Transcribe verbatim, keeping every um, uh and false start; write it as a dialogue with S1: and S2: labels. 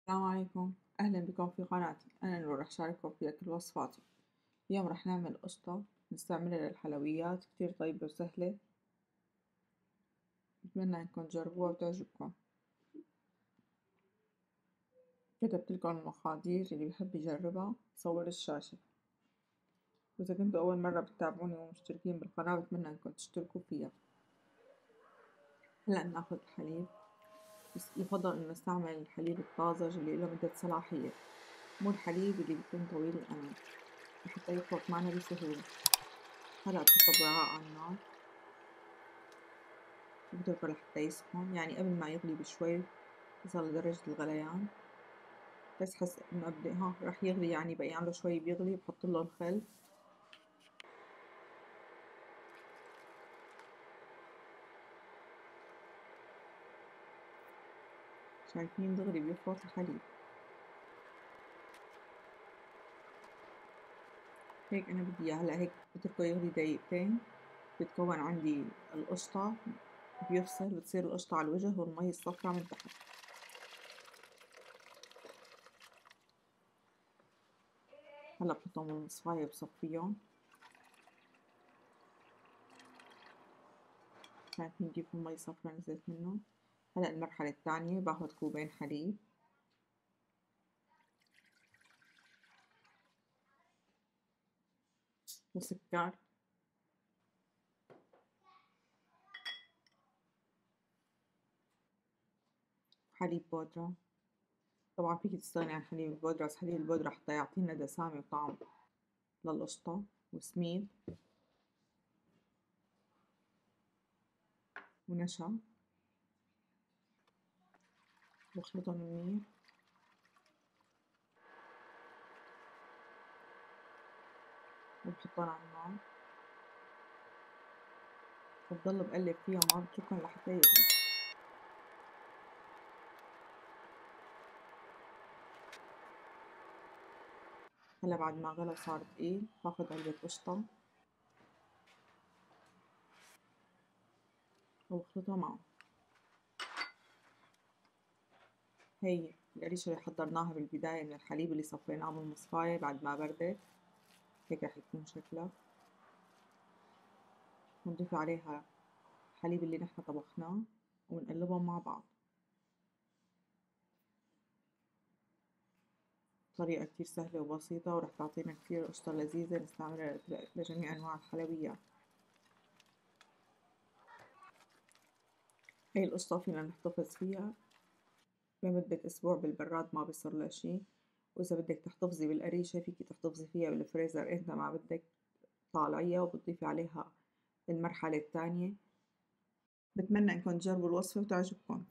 S1: السلام عليكم، أهلا بكم في قناتي. أنا نور، رح شارككم في أكل وصفاتي. اليوم رح نعمل قشطة نستعملها للحلويات، كتير طيبة وسهلة. بتمنى إنكم تجربوها وتعجبكم. كتبت لكم المقادير، اللي بيحب يجربها صور الشاشة. وإذا كنتوا أول مرة بتتابعوني ومشتركين بالقناة بتمنى إنكم تشتركوا فيها. هلأ بناخد الحليب، بس يفضل إنه نستعمل الحليب الطازج اللي له مدة صلاحية، مو الحليب اللي بيكون طويل الأمد، لحتى يخلط معنا بسهولة. هلأ بحطه بوعاء على النار وبتركه لحتى يسخن، يعني قبل ما يغلي بشوي يوصل لدرجة الغليان. بس حس إنه قبل ها رح يغلي، يعني بقي عنده شوي بيغلي، بحط له الخل. شايفين دغري بيفرط الحليب. هيك أنا بدي إياه. هلا هيك بتركه يغلي دقيقتين، بتكون عندي القشطة، بيفصل، بتصير القشطة على الوجه والمي الصفرا من تحت. هلا بحطهم بالمصفاية بصفيهم. شايفين كيف المي الصفرا نزلت منه. هلا المرحلة الثانية باخد كوبين حليب وسكر وحليب بودرة. طبعا فيك تستغني عن حليب البودرة، بس حليب البودرة حتى يعطينا دسامة وطعم للقشطة. وسميد ونشا، بخلطهم منيح. وبحطهم على النار وبضل بقلب فيهم ما بتركن لحتى يغلي. هلا بعد ما غلى صار تقيل، باخد علبة قشطة وبخلطها معه. هي القريشة اللي حضرناها بالبداية من الحليب اللي صفيناه من المصفاية بعد ما بردت، هيك رح يكون شكلها. بنضيف عليها الحليب اللي نحن طبخناه ونقلبهم مع بعض. طريقة كتير سهلة وبسيطة، ورح تعطينا كتير قشطة لذيذة نستعملها لجميع أنواع الحلويات. هاي القشطة فينا نحتفظ فيها لمدة أسبوع بالبراد، ما بيصير لها شي. وإذا بدك تحتفظي بالقريشة فيكي تحتفظي فيها بالفريزر إمتى ما بدك، طالعيها وبتضيفي عليها المرحلة الثانية. بتمنى إنكم تجربوا الوصفة وتعجبكم.